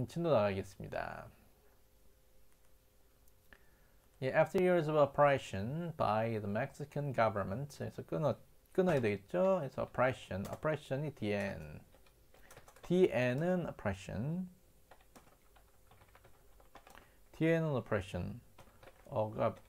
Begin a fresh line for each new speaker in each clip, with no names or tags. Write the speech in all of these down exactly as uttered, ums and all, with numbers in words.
진도 나가겠습니다. 예, after years of oppression by the Mexican government. 그래서 끊어, 끊어야 되겠죠? 그래서 oppression, oppression이 dn. dn은 oppression. dn은 oppression. 억압.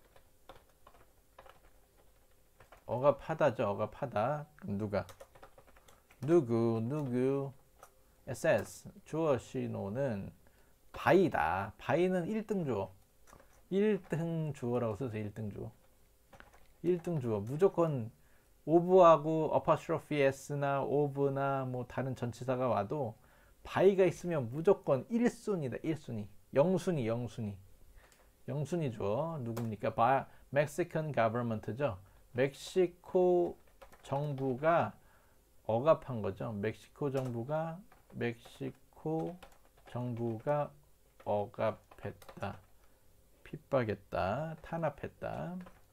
억압하다죠. 억압하다. 그럼 누가? 누구, 누구. 에스에스, 주어 신호는 by다. by는 일 등 주어. 일 등 주어라고 써서 일 등 주어. 일 등 주어. 무조건 of하고 apostrophe s나 of나 뭐 다른 전치사가 와도 by가 있으면 무조건 일 순위다. 일 순위. 영 순위, 영 순위. 영 순위 주어. 누굽니까? by Mexican government죠. 멕시코 정부가 억압한 거죠. 멕시코 정부가 멕시코 정부가 억압했다. 핍박했다. 탄압했다.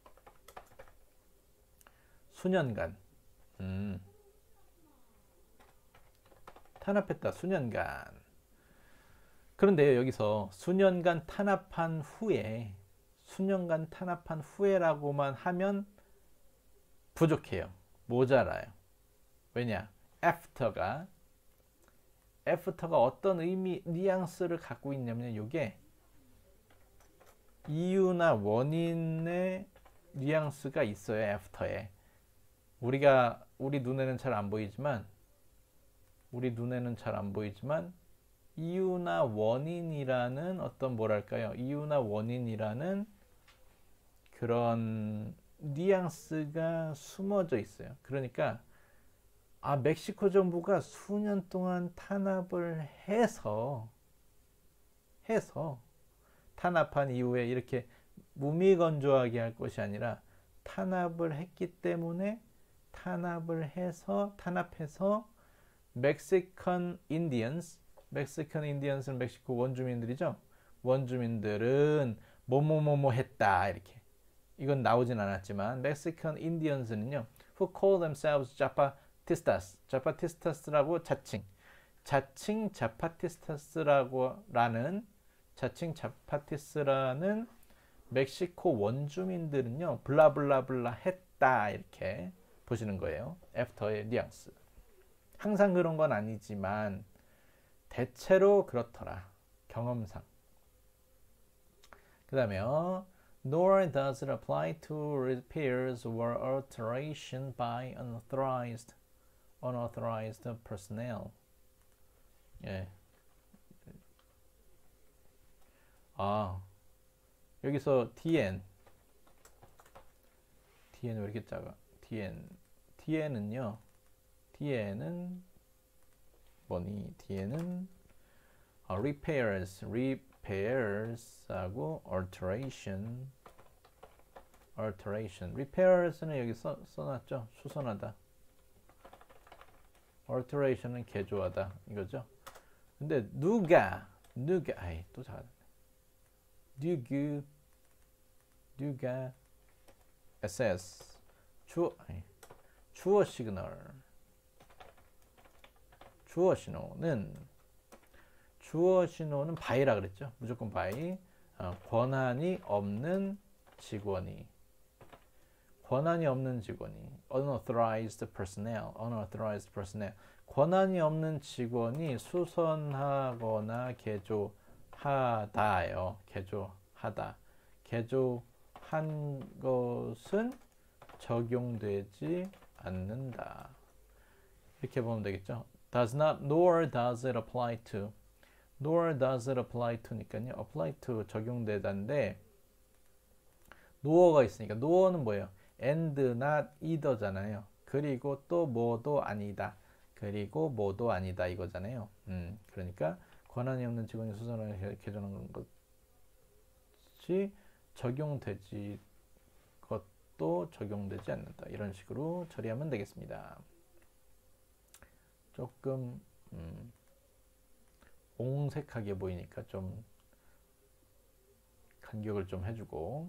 수년간. 음. 탄압했다. 수년간. 그런데요, 여기서 수년간 탄압한 후에 수년간 탄압한 후에라고만 하면 부족해요. 모자라요. 왜냐? after가 after가 어떤 의미, 뉘앙스를 갖고 있냐면 이게 이유나 원인의 뉘앙스가 있어요. after에. 우리가 우리 눈에는 잘 안 보이지만 우리 눈에는 잘 안 보이지만 이유나 원인이라는 어떤 뭐랄까요? 이유나 원인이라는 그런 뉘앙스가 숨어져 있어요. 그러니까 아, 멕시코 정부가 수년 동안 탄압을 해서 해서 탄압한 이후에 이렇게 무미건조하게 할 것이 아니라 탄압을 했기 때문에 탄압을 해서 탄압해서 멕시칸 인디언스, 멕시칸 인디언스는 멕시코 원주민들이죠. 원주민들은 뭐뭐뭐뭐 했다 이렇게. 이건 나오진 않았지만 멕시칸 인디언스는요. who call themselves 자파티스타스, 자파티스타스라고 자칭, 자칭 자파티스타스라고 라는 자칭 자파티스라는 멕시코 원주민들은요. 블라블라블라 했다 이렇게 보시는 거예요. 애프터의 뉘앙스. 항상 그런 건 아니지만 대체로 그렇더라. 경험상. 그 다음에 nor does it apply to repairs or alteration by unauthorized, unauthorized personnel. 예. 아, 여기서 dn, dn 왜 이렇게 작아? dn, dn은요, dn은 뭐니? dn은 아, repairs, repairs하고 alteration, alteration. repairs는 여기 써, 써놨죠? 수선하다. alteration은 개조하다 이거죠. 근데 누가, 누가, 아이 또 잘. 누구, 누가, 에스에스, 주어, 아니, 주어 시그널. 주어 신호는 주어 신호는 by라 그랬죠. 무조건 by. 어, 권한이 없는 직원이 권한이 없는 직원이 unauthorized personnel, unauthorized personnel. 권한이 없는 직원이 수선하거나 개조하다요. 개조하다. 개조한 것은 적용되지 않는다. 이렇게 보면 되겠죠. does not, nor does it apply to. nor does it apply to니까요. apply to 적용되다인데 no가 있으니까 no는 뭐예요? and, not, either잖아요. 그리고 또 뭐도 아니다. 그리고 뭐도 아니다 이거잖아요. 음, 그러니까 권한이 없는 직원이 수선을 개조하는 것이 적용되지 것도 적용되지 않는다. 이런 식으로 처리하면 되겠습니다. 조금 음, 옹색하게 보이니까 좀 간격을 좀 해주고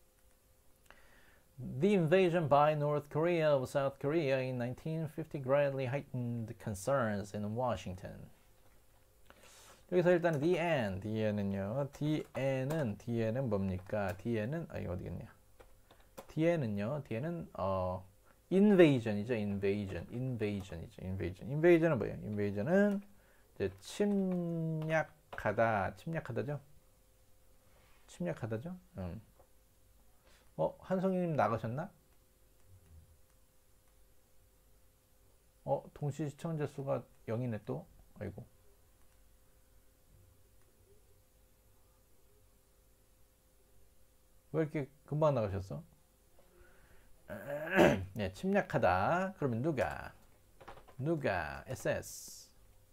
The invasion by North Korea of South Korea in nineteen fifty greatly heightened concerns in Washington. 여기서 일단은 the end, 뒤에는요. 뒤에는 뒤에는 뭡니까? 뒤에는 아 이거 어디겠냐? 뒤에는요. 뒤에는 어 invasion이죠. invasion, invasion이죠. invasion. invasion은 뭐예요? invasion은 이제 침략하다, 침략하다죠. 침략하다죠. 음. 어 한성희님 나가셨나? 어 동시 시청자 수가 영이네 또. 아이고. 왜 이렇게 금방 나가셨어? 네, 침략하다. 그러면 누가? 누가? 에스에스.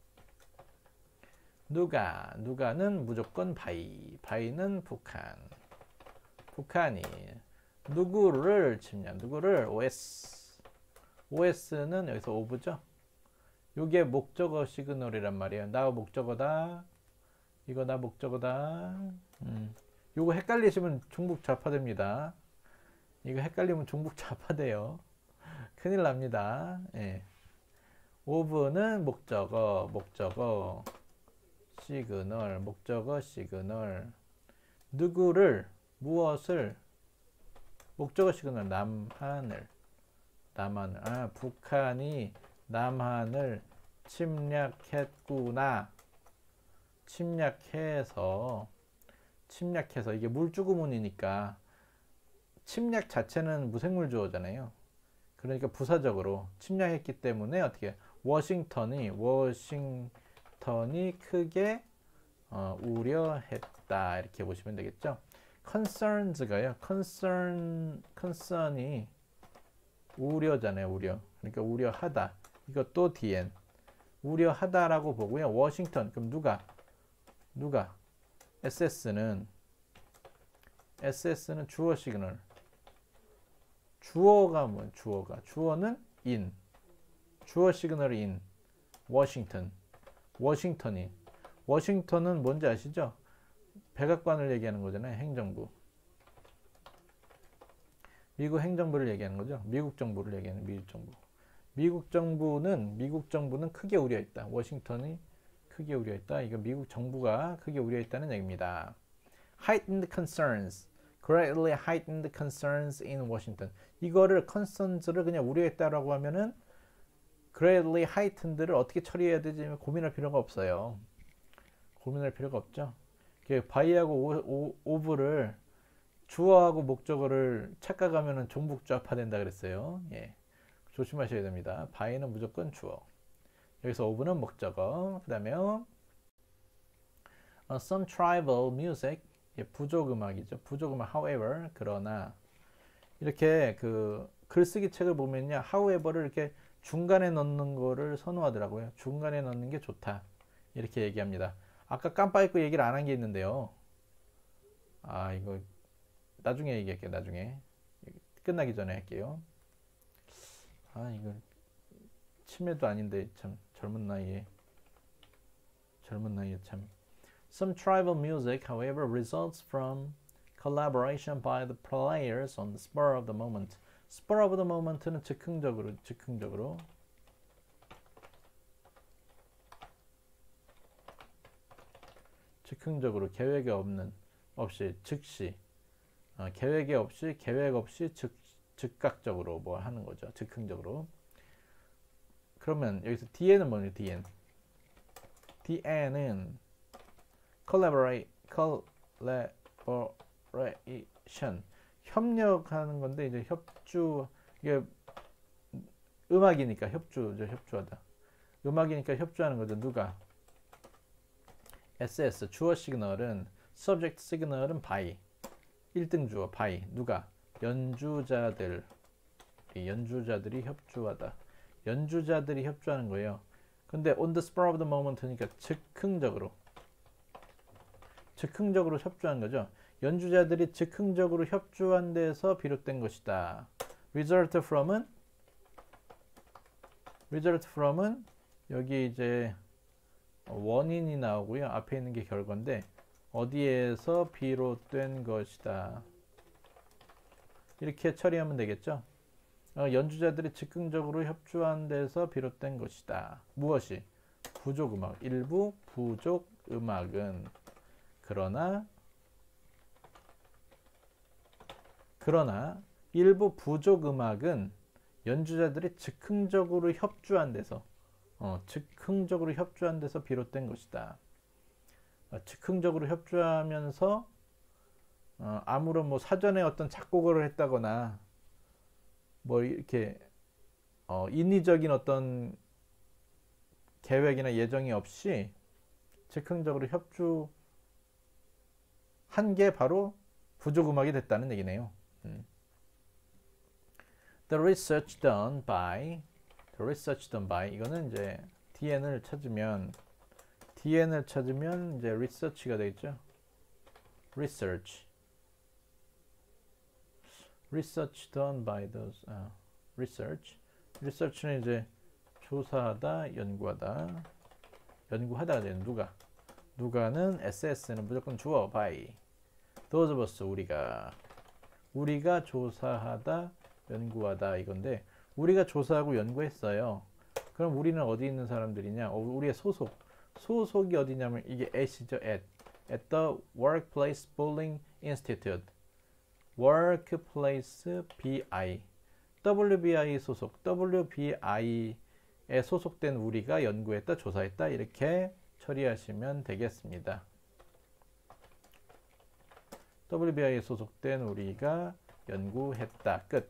누가? 누가는 무조건 바이. 바이는 북한. 북한이 누구를 침략? 누구를? 오에스. 오에스는 여기서 오브죠? 요게 목적어 시그널이란 말이에요. 나 목적어다. 이거 나 목적어다. 음. 요거 헷갈리시면 중복 좌파됩니다. 이거 헷갈리면 중복 좌파돼요. 큰일 납니다. 예. 오브는 목적어, 목적어, 시그널, 목적어, 시그널. 누구를, 무엇을, 목적어 시그널, 남한을, 남한을, 아, 북한이 남한을 침략했구나. 침략해서, 침략해서, 이게 물주구문이니까, 침략 자체는 무생물 주어잖아요. 그러니까 부사적으로 침략했기 때문에 어떻게 워싱턴이 워싱턴이 크게 어, 우려했다 이렇게 보시면 되겠죠. concerns가요. concern concern이 우려잖아요. 우려. 그러니까 우려하다. 이것도 디엔 우려하다라고 보고요. 워싱턴 그럼 누가 누가 에스에스는 에스에스는 주어 시그널. 주어가 뭐 주어가 주어는 in 주어 시그널이 in 워싱턴 워싱턴이 워싱턴은 뭔지 아시죠? 백악관을 얘기하는 거잖아요. 행정부 미국 행정부를 얘기하는 거죠. 미국 정부를 얘기하는 미국 정부 미국 정부는 미국 정부는 크게 우려했다. 워싱턴이 크게 우려했다. 이거 미국 정부가 크게 우려했다는 얘기입니다. heightened concerns greatly heightened concerns in Washington. 이거를 concerns를 그냥 우려했다라고 하면은 greatly heightened를 어떻게 처리해야 되지 고민할 필요가 없어요. 고민할 필요가 없죠. by하고 of를 주어하고 목적어를 착각하면은 종북좌파 된다 그랬어요. 예. 조심하셔야 됩니다. by는 무조건 주어. 여기서 of는 목적어. 그다음에 uh, some tribal music 예, 부족 음악이죠. 부족 음악. However, 그러나 이렇게 그 글쓰기 책을 보면요, however를 이렇게 중간에 넣는 거를 선호하더라고요. 중간에 넣는 게 좋다. 이렇게 얘기합니다. 아까 깜빡 잊고 얘기를 안 한 게 있는데요. 아 이거 나중에 얘기할게요. 나중에 끝나기 전에 할게요. 아 이거 치매도 아닌데 참 젊은 나이에 젊은 나이에 참. Some tribal music, however, results from collaboration by the players on the spur of the moment. spur of the moment는 즉흥적으로, 즉흥적으로. 즉흥적으로 계획이 없는, 없이, 즉시. 어, 계획이 없이, 계획 없이 즉, 즉각적으로 뭐 하는 거죠. 즉흥적으로. 그러면 여기서 뒤에는 뭐예요? 뒤엔. 뒤에는 collaborate, collaboration, 협력하는 건데 이제 협주 이게 음악이니까 협주죠. 협주하다. 음악이니까 협주하는 거죠. 누가? 에스에스 주어 시그널은 subject 시그널은 by 일 등 주어 by 누가? 연주자들 연주자들이 협주하다. 연주자들이 협주하는 거예요. 근데 on the spur of the moment니까 즉흥적으로 즉흥적으로 협조한 거죠. 연주자들이 즉흥적으로 협조한 데서 비롯된 것이다. result from은 result from은 여기 이제 원인이 나오고요. 앞에 있는 게 결과인데 어디에서 비롯된 것이다. 이렇게 처리하면 되겠죠. 어, 연주자들이 즉흥적으로 협조한 데서 비롯된 것이다. 무엇이? 부족음악. 일부 부족 음악은 그러나 그러나 일부 부족 음악은 연주자들이 즉흥적으로 협주한 데서 어, 즉흥적으로 협주한 데서 비롯된 것이다. 어, 즉흥적으로 협주하면서 어, 아무런 뭐 사전에 어떤 작곡을 했다거나 뭐 이렇게 어, 인위적인 어떤 계획이나 예정이 없이 즉흥적으로 협주한 게 바로 부족 음악이 됐다는 얘기네요. 음. The research done by The research done by 이거는 이제 디엔을 찾으면 디엔을 찾으면 이제 research가 되겠죠. research research done by those 아, research research는 이제 조사하다, 연구하다, 연구하다가 되는 누가 누가는 에스에스는 무조건 주어 by those of us 우리가 우리가 조사하다, 연구하다 이건데 우리가 조사하고 연구했어요. 그럼 우리는 어디 있는 사람들이냐? 어, 우리의 소속 소속이 어디냐면 이게 at이죠. at at the workplace bowling institute workplace bi 더블유비아이 소속 더블유비아이에 소속된 우리가 연구했다, 조사했다 이렇게 처리하시면 되겠습니다. 더블유비아이에 소속된 우리가 연구했다. 끝.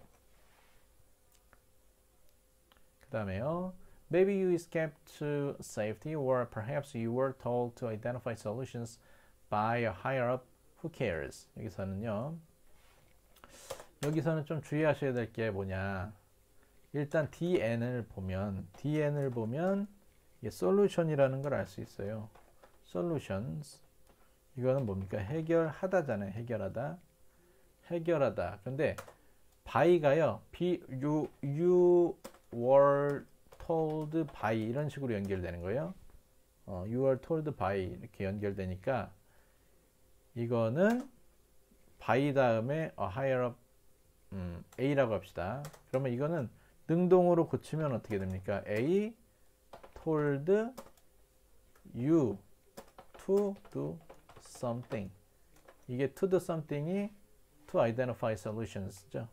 그 다음에요. Maybe you escaped to safety or perhaps you were told to identify solutions by a higher up. Who cares? 여기서는요. 여기서는 좀 주의하셔야 될 게 뭐냐. 일단 디엔을 보면 디엔을 보면 이게 solution이라는 걸 알 수 있어요. solutions. 이거는 뭡니까? 해결하다잖아요. 해결하다. 해결하다. 근데 by가요. be, you, you were told by 이런 식으로 연결되는 거예요. 어, you were told by 이렇게 연결되니까 이거는 by 다음에 a higher up 음, A라고 합시다. 그러면 이거는 능동으로 고치면 어떻게 됩니까? A told you to do something. 이게 to do something이 to identify solutions죠.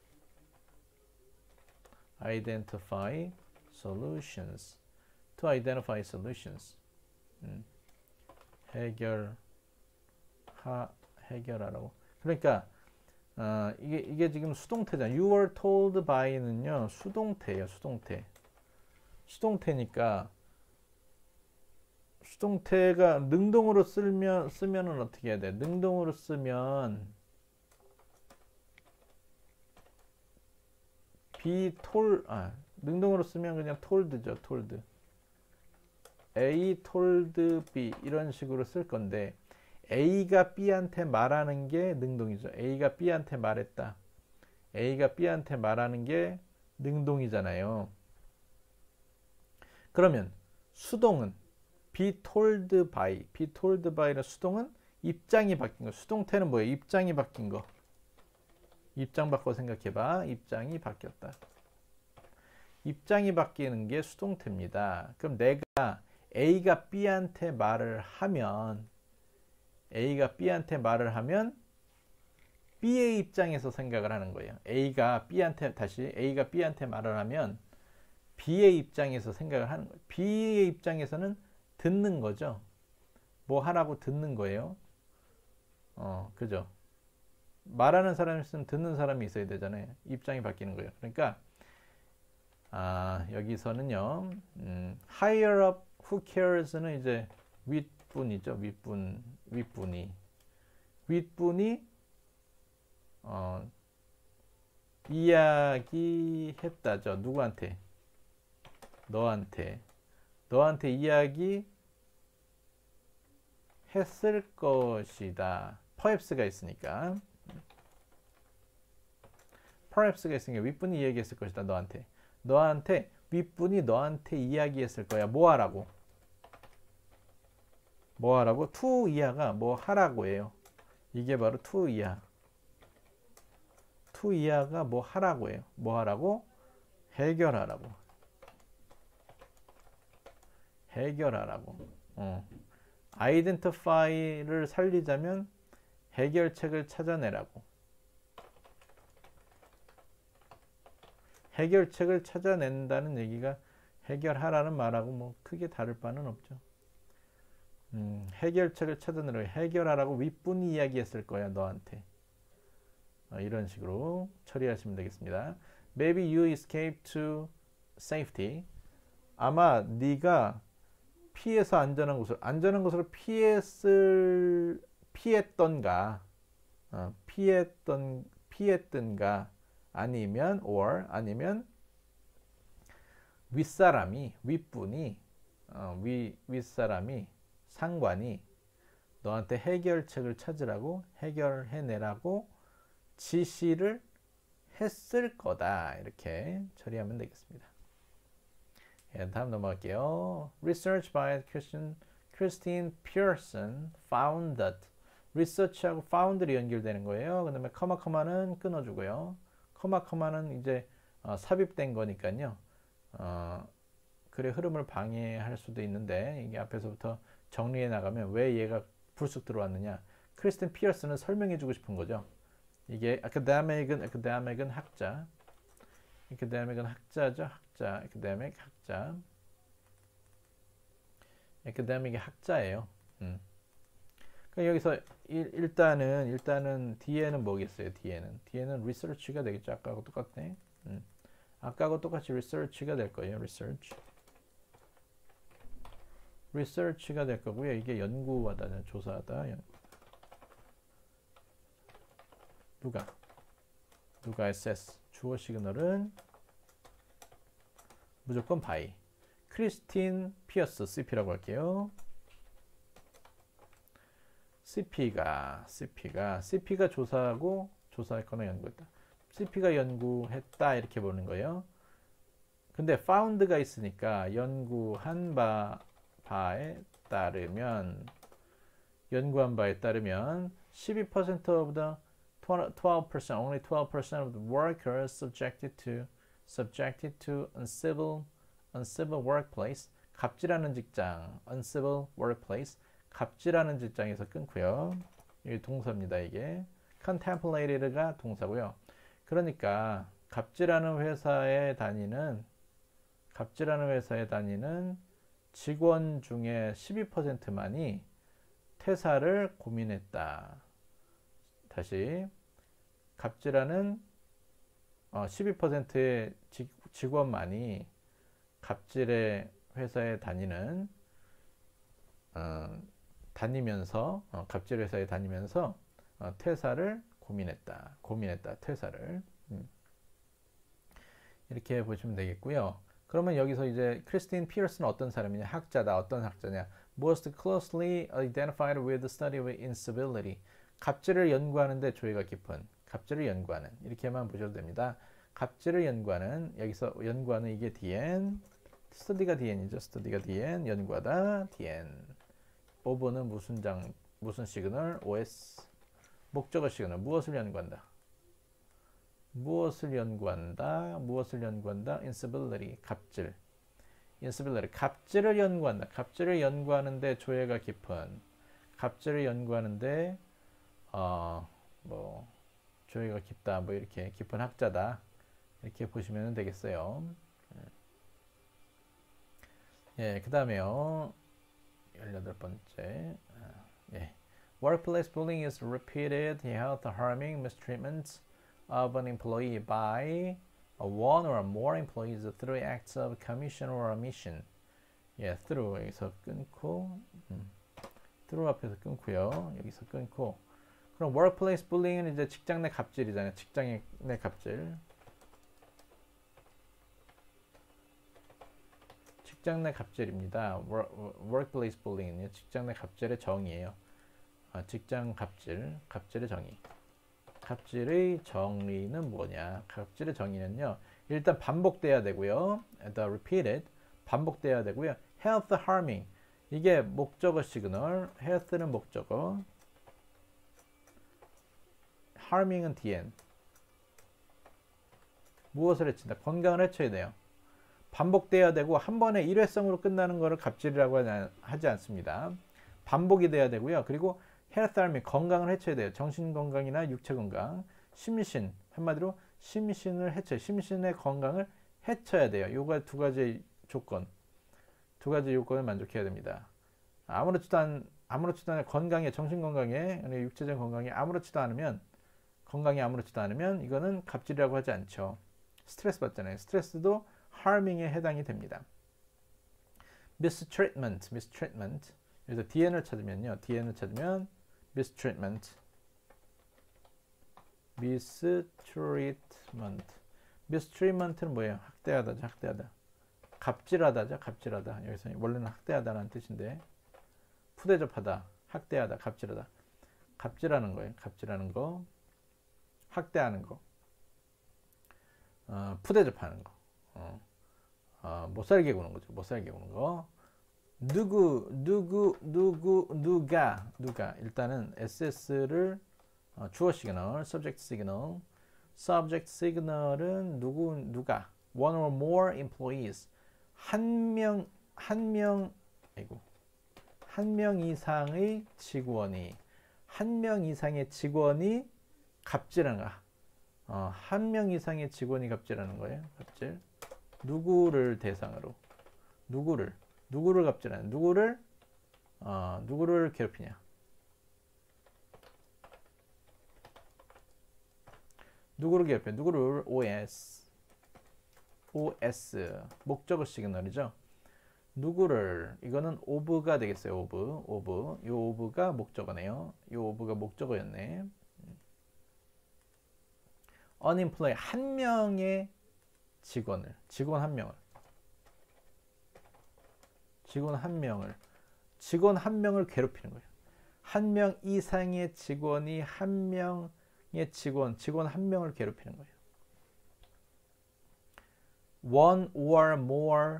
identify solutions. to identify solutions. 음, 해결 하 해결하라고. 그러니까 어, 이게 이게 지금 수동태잖아요. You were told by는요 수동태예요. 수동태. 수동태니까 수동태가 능동으로 쓰면 쓰면은 어떻게 해야 돼? 능동으로 쓰면 be told 아 능동으로 쓰면 그냥 told죠. told. A told B 이런 식으로 쓸 건데 A가 B한테 말하는 게 능동이죠. A가 B한테 말했다. A가 B한테 말하는 게 능동이잖아요. 그러면 수동은 be told by, be told by는 수동은 입장이 바뀐 거. 수동태는 뭐예요? 입장이 바뀐 거. 입장 바꿔 생각해봐. 입장이 바뀌었다. 입장이 바뀌는 게 수동태입니다. 그럼 내가 A가 B한테 말을 하면 A가 B한테 말을 하면 B의 입장에서 생각을 하는 거예요. A가 B한테 다시 A가 B한테 말을 하면 B의 입장에서 생각을 하는 거예요. B의 입장에서는 듣는 거죠. 뭐 하라고 듣는 거예요. 어, 그죠? 말하는 사람이 있으면 듣는 사람이 있어야 되잖아요. 입장이 바뀌는 거예요. 그러니까 아, 여기서는요. 음, higher up who cares는 이제 윗분이죠. 윗분, 윗분이. 윗분이 어, 이야기했다죠. 누구한테? 너한테. 너한테 이야기 했을 것이다. perhaps가 있으니까. perhaps가 있으니까 윗분이 이야기했을 것이다. 너한테. 너한테 윗분이 너한테 이야기했을 거야. 뭐 하라고? 뭐 하라고? to 이하가 뭐 하라고 해요. 이게 바로 to 이하. to 이하가 뭐 하라고 해요. 뭐 하라고? 해결하라고. 해결하라고. 어. identify를 살리자면 해결책을 찾아내라고. 해결책을 찾아낸다는 얘기가 해결하라는 말하고 뭐 크게 다를 바는 없죠. 음, 해결책을 찾아내라고, 해결하라고 윗분이 이야기했을 거야 너한테. 어, 이런 식으로 처리하시면 되겠습니다. Maybe you escaped to safety. 아마 네가 피해서 안전한 곳을 안전한 곳으로 피했을 피했던가 어, 피했던 피했던가 아니면 or 아니면 윗사람이 윗분이 어, 위 윗사람이 상관이 너한테 해결책을 찾으라고 해결해내라고 지시를 했을 거다. 이렇게 처리하면 되겠습니다. 예, 다음 넘어갈게요. Research by Christian, Christine Pearson found that research하고 foundly 연결되는 거예요. 그 다음에 커마 커마는 끊어주고요. 커마 커마는 이제 어, 삽입된 거니까요. 어, 글의 흐름을 방해할 수도 있는데 이게 앞에서부터 정리해 나가면 왜 얘가 불쑥 들어왔느냐. 크리스틴 피어스는 설명해 주고 싶은 거죠. 이게 academic은 academic은 학자, academic은 학자죠. 학자, academic 학자, academic이 학자예요. 음. 그러니까 여기서 일, 일단은 일단은 뒤에는 뭐겠어요? 뒤에는 뒤에는 research가 되겠죠. 아까하고 똑같네. 음. 아까하고 똑같이 research가 될 거예요. research. research가 될 거고요. 이게 연구하다, 조사하다. 연구. 누가? 누가 assess. 주어 시그널은 무조건 by. 크리스틴 피어스, 씨피라고 할게요. 씨피가, 씨피가, 씨피가 조사하고 조사했거나 연구했다. 씨피가 연구했다 이렇게 보는 거예요. 근데 found가 있으니까 연구한 바, 바에 따르면 연구한 바에 따르면 십이 퍼센트 of the twelve percent, only twelve percent of the workers subjected to subjected to uncivil uncivil workplace, 갑질하는 직장, uncivil workplace, 갑질하는 직장에서 끊고요. 이게 동사입니다. 이게 contemplated가 동사고요. 그러니까 갑질하는 회사에 다니는 갑질하는 회사에 다니는 직원 중에 십이 퍼센트만이 퇴사를 고민했다. 다시 갑질하는 어, 십이 퍼센트의 직, 직원만이 갑질의 회사에 다니는 어, 다니면서 어, 갑질 회사에 다니면서 어, 퇴사를 고민했다. 고민했다. 퇴사를 음. 이렇게 보시면 되겠고요. 그러면 여기서 이제 크리스틴 피어스는 어떤 사람이냐? 학자다. 어떤 학자냐? Most closely identified with the study of incivility. 갑질을 연구하는데 조예가 깊은. 갑질을 연구하는. 이렇게만 보셔도 됩니다. 갑질을 연구하는. 여기서 연구하는 이게 디엔. 스터디가 디엔이죠. 스터디가 디엔. 연구하다. 디엔. 오버는 무슨 장, 무슨 시그널? 오에스. 목적어 시그널. 무엇을 연구한다? 무엇을 연구한다? 무엇을 연구한다? incivility. 갑질. incivility. 갑질을 연구한다. 갑질을 연구하는데 조예가 깊은. 갑질을 연구하는데 어, 뭐 조예가 깊다. 뭐 이렇게 깊은 학자다. 이렇게 보시면 되겠어요. 예, 그 다음에요. 열여덟 번째. 예. Workplace bullying is repeated health harming mistreatment of an employee by one or more employees through acts of commission or omission. 예, through 여기서 끊고, 음, through 앞에서 끊고요. 여기서 끊고. 그럼 workplace bullying은 이제 직장 내 갑질이잖아요. 직장 내 갑질. 직장 내 갑질입니다. workplace bullying은요. 직장 내 갑질의 정의예요. 아, 직장 갑질, 갑질의 정의. 갑질의 정의는 뭐냐? 갑질의 정의는요. 일단 반복돼야 되고요. The repeated 반복돼야 되고요. health harming 이게 목적어 시그널. health는 목적어. harming은 디엔. 무엇을 해친다? 건강을 해쳐야 돼요. 반복돼야 되고 한 번에 일회성으로 끝나는 것을 갑질이라고 하지 않습니다. 반복이 돼야 되고요. 그리고 health 및 건강을 해쳐야 돼요. 정신 건강이나 육체 건강. 심신, 한마디로 심신을 해쳐, 심신의 건강을 해쳐야 돼요. 요가 두 가지 조건, 두 가지 요건을 만족해야 됩니다. 아무렇지도 않, 아무렇지도 않은 건강에, 정신 건강에, 육체적 건강에 아무렇지도 않으면, 건강이 아무렇지도 않으면 이거는 갑질이라고 하지 않죠. 스트레스 받잖아요. 스트레스도 harming에 해당이 됩니다. mistreatment, mistreatment. 그래서 디엔을 찾으면요. 디엔을 찾으면 mistreatment, mistreatment. mistreatment는 뭐예요? 학대하다죠, 학대하다. 갑질하다죠, 갑질하다. 여기서 원래는 학대하다라는 뜻인데 푸대접하다, 학대하다, 갑질하다. 갑질하는 거예요. 갑질하는 거, 학대하는 거, 어, 푸대접하는 거, 어, 어, 못살게 구는 거죠. 못살게 구는 거. 누구, 누구, 누구, 누가, 누가. 일단은 에스에스를 어, 주어 시그널, subject signal. subject signal은 누구, 누가. one or more employees. 한 명, 한 명, 아이고, 한 명 이상의 직원이, 한 명 이상의 직원이 갑질하는 거. 어, 한 명 이상의 직원이 갑질하는 거예요. 갑질. 누구를 대상으로, 누구를, 누구를 갑질하는, 누구를, 어, 누구를 괴롭히냐. 누구를 괴롭혀? 누구를 os, os, 목적어 시그널이죠. 누구를, 이거는 of가 되겠어요. of, of. 요 of가 목적어네요. 요 of가 목적어였네. unemployed, 한 명의 직원을, 직원 한 명을, 직원 한 명을, 직원 한 명을 괴롭히는 거예요. 한 명 이상의 직원이 한 명의 직원, 직원 한 명을 괴롭히는 거예요. one or more,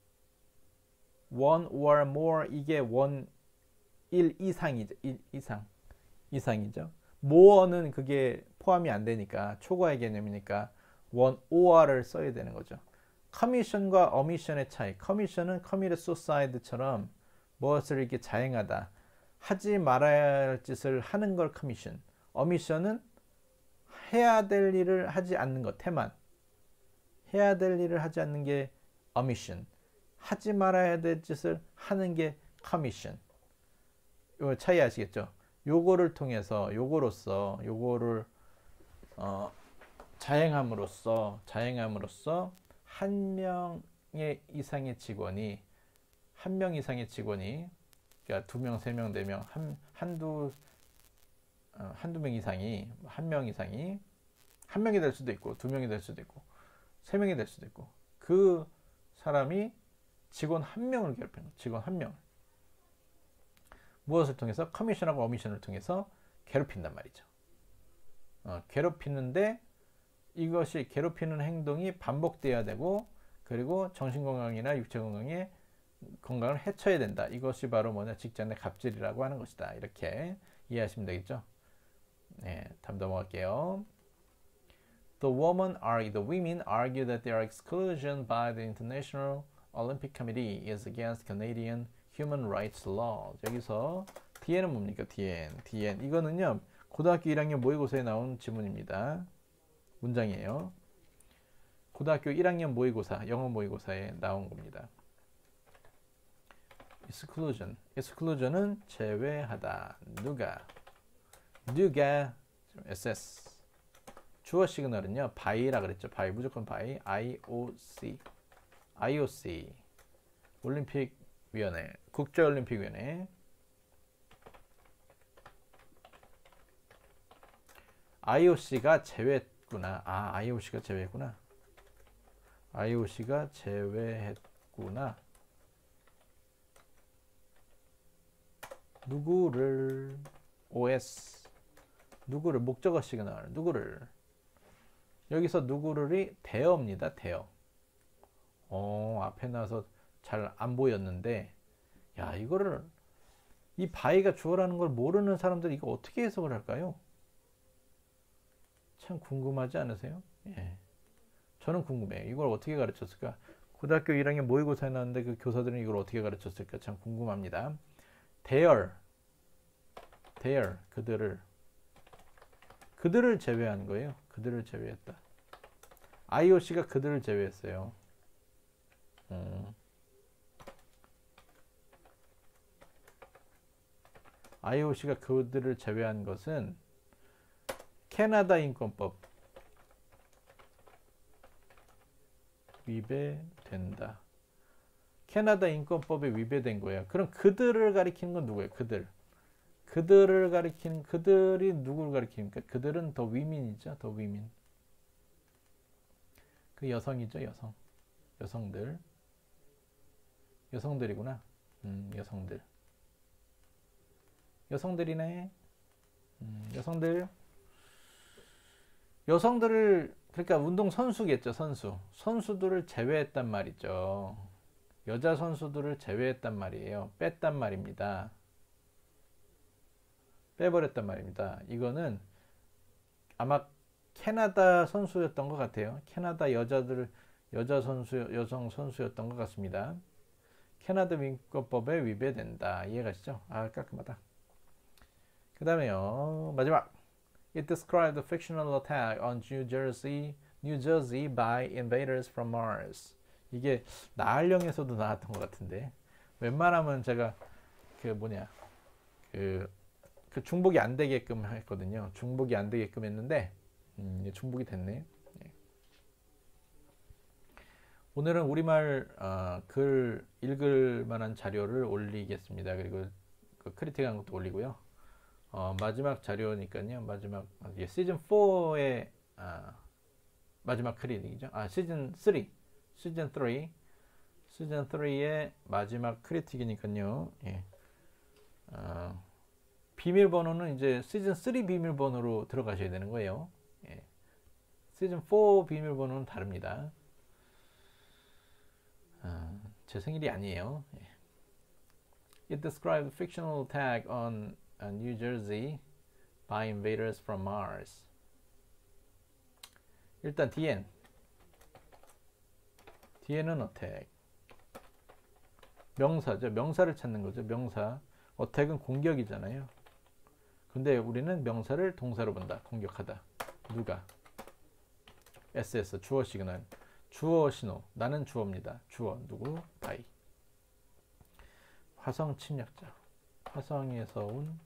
one or more, 이게 one, 일 이상이죠. 일 이상, 이상이죠. more는 그게 포함이 안 되니까, 초과의 개념이니까 one or를 써야 되는 거죠. 커미션과 어미션의 차이. 커미션은 commit suicide처럼 무엇을 이렇게 자행하다, 하지 말아야 할 짓을 하는 걸 커미션. 어미션은 해야 될 일을 하지 않는 것, 태만. 해야 될 일을 하지 않는 게 omission. 하지 말아야 될 짓을 하는 게 commission. 요 차이 아시겠죠? 요거를 통해서, 요거로서, 요거를 어, 자행함으로써, 자행함으로써 한 명의 이상의 직원이, 한 명 이상의 직원이, 그러니까 두 명, 세 명, 네 명, 한, 한두, 어, 한두 명 이상이, 한 명 이상이, 한 명이 될 수도 있고, 두 명이 될 수도 있고, 세 명이 될 수도 있고, 그 사람이 직원 한 명을 괴롭히는 거예요. 직원 한 명을. 무엇을 통해서? 커미션하고 어미션을 통해서 괴롭힌단 말이죠. 어, 괴롭히는데 이것이, 괴롭히는 행동이 반복돼야 되고, 그리고 정신건강이나 육체건강에 건강을 해쳐야 된다. 이것이 바로 뭐냐? 직장 내 갑질이라고 하는 것이다. 이렇게 이해하시면 되겠죠. 네, 다음 넘어갈게요. The woman argue, the women argue that their exclusion by the International Olympic Committee is against Canadian Human Rights Law. 여기서 디엔은 뭡니까? 디엔, 디엔. 이거는요, 고등학교 일 학년 모의고사에 나온 지문입니다. 문장이에요. 고등학교 일 학년 모의고사, 영어 모의고사에 나온 겁니다. exclusion, exclusion은 제외하다. 누가, 누가, 에스에스. 주어 시그널은요, by라 그랬죠. by, 무조건 by. 아이오씨, 아이오씨, 올림픽위원회, 국제올림픽위원회. 아이오씨가 제외했구나. 아, 아이오씨가 제외했구나. 아이오씨가 제외했구나. 누구를, 오에스, 누구를, 목적어 시그널, 누구를. 여기서 누구를이 대어입니다. 대어. 어, 앞에 나와서 잘 안 보였는데, 야, 이거를, 이 바이가 주어라는 걸 모르는 사람들이 이거 어떻게 해석을 할까요? 참 궁금하지 않으세요? 예. 저는 궁금해요. 이걸 어떻게 가르쳤을까? 고등학교 일 학년 모의고사에 나왔는데 그 교사들은 이걸 어떻게 가르쳤을까? 참 궁금합니다. their, their, 그들을, 그들을 제외한 거예요. 그들을 제외했다. 아이오씨가 그들을 제외했어요. 음. 아이오씨가 그들을 제외한 것은 캐나다 인권법 위배된다. 캐나다 인권법에 위배된 거예요. 그럼 그들을 가리키는 건 누구예요? 그들. 그들을 가리키는, 그들이 누구를 가리킵니까? 그들은 더 위민이죠. 더 위민. 그 여성이죠. 여성. 여성들. 여성들이구나. 음, 여성들. 여성들이네. 음, 여성들. 여성들을, 그러니까 운동 선수겠죠. 선수. 선수들을 제외했단 말이죠. 여자 선수들을 제외했단 말이에요. 뺐단 말입니다. 빼버렸단 말입니다. 이거는 아마 캐나다 선수였던 것 같아요. 캐나다 여자들, 여자 선수, 여성 선수였던 것 같습니다. 캐나다 민법법에 위배된다. 이해가시죠? 아, 깔끔하다. 그 다음에요. 마지막. It described the fictional attack on New Jersey, New Jersey by invaders from Mars. 이게 나알령에서도 나왔던 것 같은데 웬만하면 제가 그 뭐냐 그, 그 중복이 안 되게끔 했거든요. 중복이 안 되게끔 했는데 음, 중복이 됐네. 네. 오늘은 우리말 어, 글 읽을 만한 자료를 올리겠습니다. 그리고 그 크리틱한 것도 올리고요. 어, 마지막 자료니까요. 마지막 시즌 사의 아, 마지막 크리틱이죠. 아 시즌 삼 시즌 삼 시즌 삼의 마지막 크리틱이니까요. 예. 어, 비밀번호는 이제 시즌 삼 비밀번호로 들어가셔야 되는 거예요. 예. 시즌 사 비밀번호는 다릅니다. 어, 제 생일이 아니에요. 예. It described a fictional attack on uh, New Jersey by invaders from Mars. 일단 디엔. 디엔은 attack. 명사죠. 명사를 찾는 거죠. 명사. attack은 공격이잖아요. 근데 우리는 명사를 동사로 본다. 공격하다. 누가? 에스에스 주어 시그널. 주어 신호. 나는 주어입니다. 주어 누구? 바이. 화성 침략자. 화성에서 온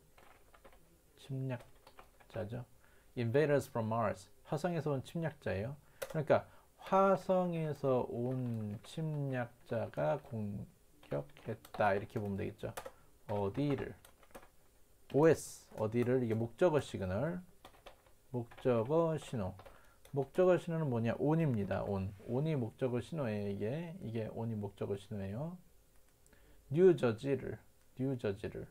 침략자죠. Invaders from Mars. 화성에서 온 침략자예요. 그러니까 화성에서 온 침략자가 공격했다. 이렇게 보면 되겠죠. 어디를? 오에스. 어디를? 이게 목적어 시그널. 목적어 신호. 목적어 신호는 뭐냐? on입니다. on. on이 목적어 신호예요. 이게 이게 on이 목적어 신호예요. 뉴 저지를 뉴 저지를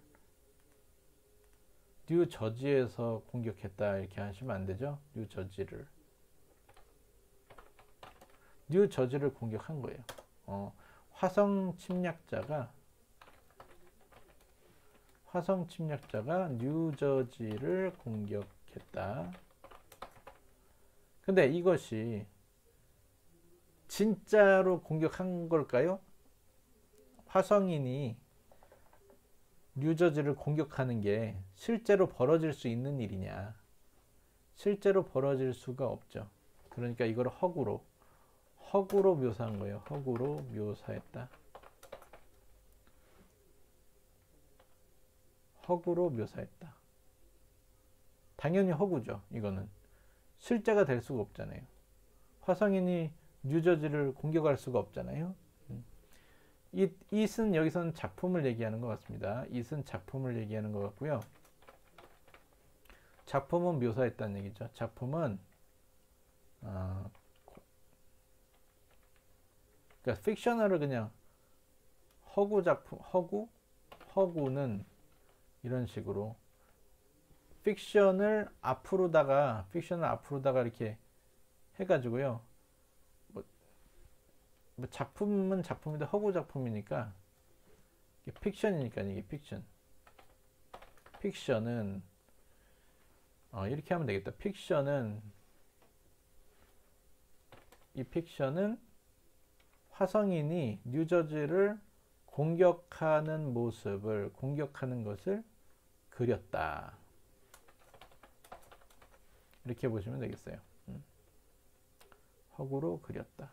뉴 저지에서 공격했다 이렇게 하시면 안 되죠. 뉴 저지를 뉴 저지를 공격한 거예요. 어, 화성 침략자가 화성 침략자가 뉴저지를 공격했다. 근데 이것이 진짜로 공격한 걸까요? 화성인이 뉴저지를 공격하는 게 실제로 벌어질 수 있는 일이냐? 실제로 벌어질 수가 없죠. 그러니까 이걸 허구로 허구로 묘사한 거예요. 허구로 묘사했다. 허구로 묘사했다. 당연히 허구죠. 이거는 실제가 될 수가 없잖아요. 화성인이 뉴저지를 공격할 수가 없잖아요. 이, it은 여기서는 작품을 얘기하는 것 같습니다. it은 작품을 얘기하는 것 같고요. 작품은 묘사했다는 얘기죠. 작품은 어, 그러니까 픽셔널을 그냥 허구 작품, 허구? 허구는 이런 식으로 픽션을 앞으로다가 픽션을 앞으로다가 이렇게 해가지고요. 뭐, 뭐 작품은 작품인데 허구 작품이니까 이게 픽션이니까 이게 픽션. 픽션은 어, 이렇게 하면 되겠다. 픽션은 이 픽션은 화성인이 뉴저지를 공격하는 모습을, 공격하는 것을 그렸다. 이렇게 보시면 되겠어요. 음. 허구로 그렸다.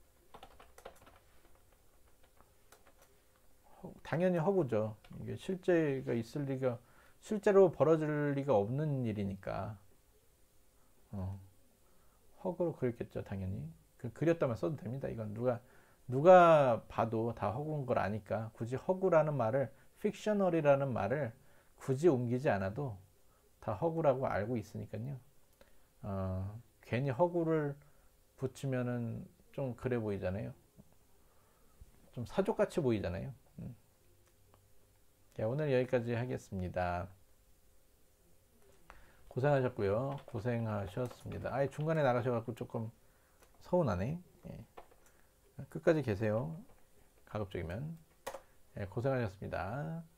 허, 당연히 허구죠. 이게 실제가 있을 리가, 실제로 벌어질 리가 없는 일이니까. 어. 허구로 그렸겠죠, 당연히. 그, 그렸다만 써도 됩니다. 이건 누가 누가 봐도 다 허구인 걸 아니까 굳이 허구라는 말을, 픽셔널이라는 말을 굳이 옮기지 않아도 다 허구라고 알고 있으니까요. 어, 괜히 허구를 붙이면은 좀 그래 보이잖아요. 좀 사족같이 보이잖아요. 음. 자, 오늘 여기까지 하겠습니다. 고생하셨고요. 고생하셨습니다. 아예 중간에 나가셔갖고 조금 서운하네. 예. 끝까지 계세요. 가급적이면. 예, 고생하셨습니다.